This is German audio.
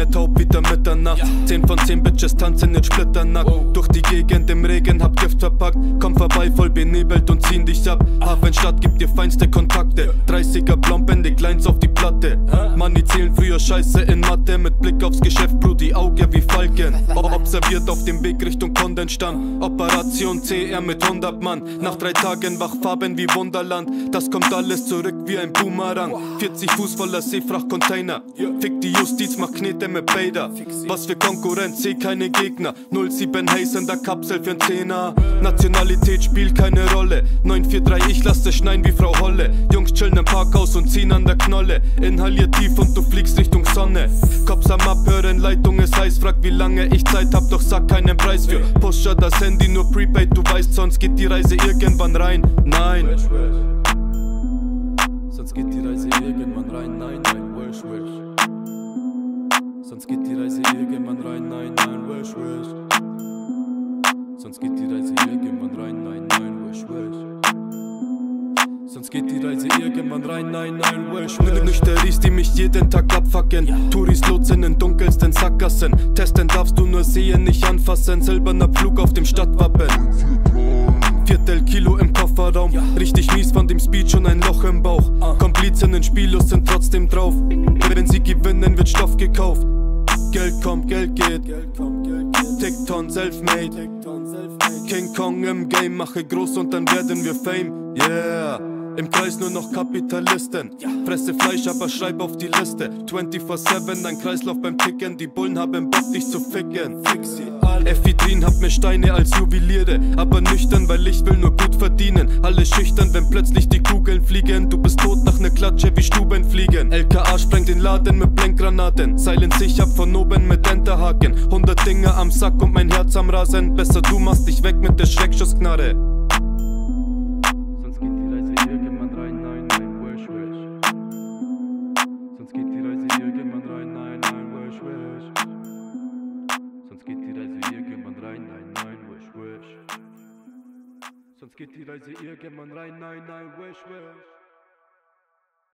mir taub, wieder Mitternacht. 10 von 10 Bitches tanzen jetzt splitternackt. Durch die Gegend im Regen, hab Gift verpackt. Komm vorbei, voll benebelt und ziehen dich ab. Hafenstadt gibt dir feinste Kontakte. 30er blondbändig, Lines auf die Platte. Money zählen früher Scheiße in Mathe. Mit Blick aufs Geschäft, Bro, die Augen wie Falken. Observiert auf dem Weg Richtung Kondensstand. Operation CR mit 100 Mann. Nach 3 Tagen wach, Farben wie Wunderland. Das kommt alles zurück wie ein Boomerang. 40 Fuß voller Seefrachtcontainer. Fick die Justiz, mach Knete mit Bader. Was für Konkurrenz, seh keine Gegner. 07 Haze in der Kapsel für'n Zehner. Nationalität spielt keine Rolle. 943, ich lass es schneien wie Frau Holle. Jungs chillen im Parkhaus und ziehen an der Knolle. Inhalier tief und du fliegst Richtung Sonne. Cops am Abhören, Leitung ist heiß. Frag wie lange ich Zeit hab, doch sag keinen Preis für. Pusher das Handy nur Prepaid, du weißt, sonst geht die Reise irgendwann rein. Nein. Sonst geht die Reise irgendwann rein, nein, nein, wish, wish. Sonst geht die Reise irgendwann rein, nein, nein, wish, wish. Sonst geht die Reise irgendwann rein, nein, nein, wish, wish. Sonst geht die Reise irgendwann rein, nein, nein, wish, wish. Nüchteries, die mich jeden Tag abfucken. Touris lotsen in dunkelsten Sackgassen. Testen darfst du nur sehen, nicht anfassen. Silberner Pflug auf dem Stadtwappen. Viertel-Kilo im Kofferraum. Richtig mies von dem Speed, schon ein Loch im Bauch. Komplizen in Spiellos sind trotzdem drauf. Wenn sie gewinnen, wird Stoff gekauft. Geld kommt, Geld geht. Tickton, selfmade. King Kong im Game, mache groß und dann werden wir Fame. Yeah. Im Kreis nur noch Kapitalisten. Fresse Fleisch, aber schreib auf die Liste. 24/7, ein Kreislauf beim Ticken. Die Bullen haben Bock, dich zu ficken. Ephedrin hat mir Steine als Juweliere. Aber nüchtern, weil ich will nur gut verdienen. Alle schüchtern, wenn plötzlich die Kugeln fliegen. Du bist tot nach ner Klatsche wie Stubenfliegen. LKA sprengt den Laden mit Blendgranaten. Silence ich ab von oben mit Enterhaken. 100 Dinger am Sack und mein Herz am Rasen. Besser du machst dich weg mit der Schreckschussknarre. Sonst geht die Reise irgendwann rein, nein, nein, wish, wish. Sonst geht die Reise irgendwann rein, nein, nein, wish, wish. Sonst geht die Reise irgendwann rein, nein, nein, wish, wish.